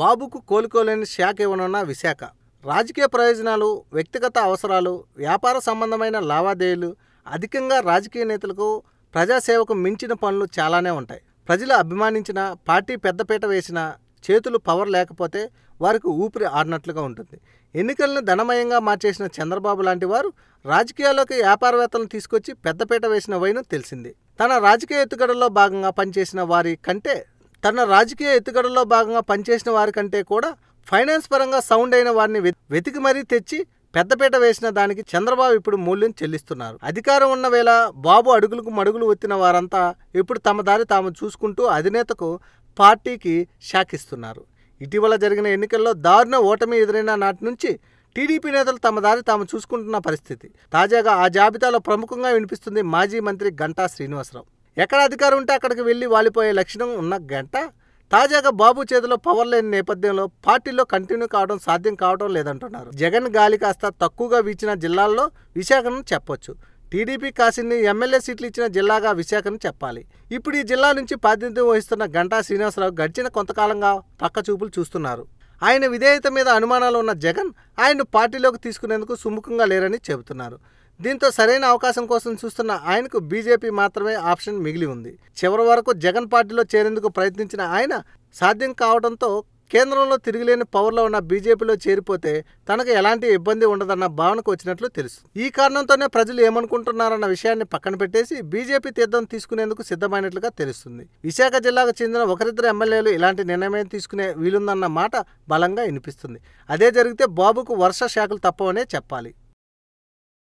బాబుకు కోలుకోలేని శాఖ ఇవ్వనున్న విశాఖ. రాజకీయ ప్రయోజనాలు, వ్యక్తిగత అవసరాలు, వ్యాపార సంబంధమైన లావాదేవీలు, అధికంగా రాజకీయ నేతలకు ప్రజాసేవకు మించిన పనులు చాలానే ఉంటాయి. ప్రజలు అభిమానించిన పార్టీ పెద్దపీట వేసిన చేతులు పవర్ లేకపోతే వారికి ఊపిరి ఆడినట్లుగా ఉంటుంది. ఎన్నికలను ధనమయంగా మార్చేసిన చంద్రబాబు లాంటి వారు రాజకీయాల్లోకి వ్యాపారవేత్తలను తీసుకొచ్చి పెద్దపీట వేసిన వైనం తెలిసింది. తన రాజకీయ ఎత్తుగడలో భాగంగా పనిచేసిన వారి కంటే కూడా ఫైనాన్స్ పరంగా సౌండ్ అయిన వారిని వెతికి మరీ తెచ్చి పెద్దపీట వేసిన దానికి చంద్రబాబు ఇప్పుడు మూల్యం చెల్లిస్తున్నారు. అధికారం ఉన్న వేళ బాబు అడుగులకు మడుగులు ఒత్తిన వారంతా ఇప్పుడు తమ దారి తాము చూసుకుంటూ అధినేతకు, పార్టీకి షాకిస్తున్నారు. ఇటీవల జరిగిన ఎన్నికల్లో దారుణ ఓటమి ఎదురైన నాటి నుంచి టీడీపీ నేతలు తమ దారి తాము చూసుకుంటున్న పరిస్థితి. తాజాగా ఆ జాబితాలో ప్రముఖంగా వినిపిస్తుంది మాజీ మంత్రి గంటా శ్రీనివాసరావు. ఎక్కడ అధికారం ఉంటే అక్కడికి వెళ్లి వాలిపోయే లక్షణం ఉన్న గంటా తాజాగా బాబు చేతిలో పవర్ లేని నేపథ్యంలో పార్టీలో కంటిన్యూ కావడం సాధ్యం కావడం లేదంటున్నారు. జగన్ గాలి కాస్త తక్కువగా వీచిన జిల్లాల్లో విశాఖను చెప్పొచ్చు. టీడీపీ కాసిన్ని ఎమ్మెల్యే సీట్లు ఇచ్చిన జిల్లాగా విశాఖను చెప్పాలి. ఇప్పుడు ఈ జిల్లా నుంచి ప్రాతినిధ్యం వహిస్తున్న గంటా శ్రీనివాసరావు గడిచిన కొంతకాలంగా పక్క చూపులు చూస్తున్నారు. ఆయన విధేయత మీద అనుమానాలు ఉన్న జగన్ ఆయన్ను పార్టీలోకి తీసుకునేందుకు సుముఖంగా లేరని చెబుతున్నారు. దీంతో సరైన అవకాశం కోసం చూస్తున్న ఆయనకు బీజేపీ మాత్రమే ఆప్షన్ మిగిలి ఉంది. చివరి వరకు జగన్ పార్టీలో చేరేందుకు ప్రయత్నించిన ఆయన సాధ్యం కావడంతో కేంద్రంలో తిరిగిలేని పవర్లో ఉన్న బీజేపీలో చేరిపోతే తనకు ఎలాంటి ఇబ్బంది ఉండదన్న భావనకు వచ్చినట్లు తెలుసు. ఈ కారణంతోనే ప్రజలు ఏమనుకుంటున్నారన్న విషయాన్ని పక్కన పెట్టేసి బీజేపీ తీర్థం తీసుకునేందుకు సిద్ధమైనట్లుగా తెలుస్తుంది. విశాఖ జిల్లాకు చెందిన ఒకరిద్దరు ఎమ్మెల్యేలు ఇలాంటి నిర్ణయం తీసుకునే వీలుందన్న మాట బలంగా వినిపిస్తుంది. అదే జరిగితే బాబుకు వరుస శాఖలు తప్పవనే చెప్పాలి.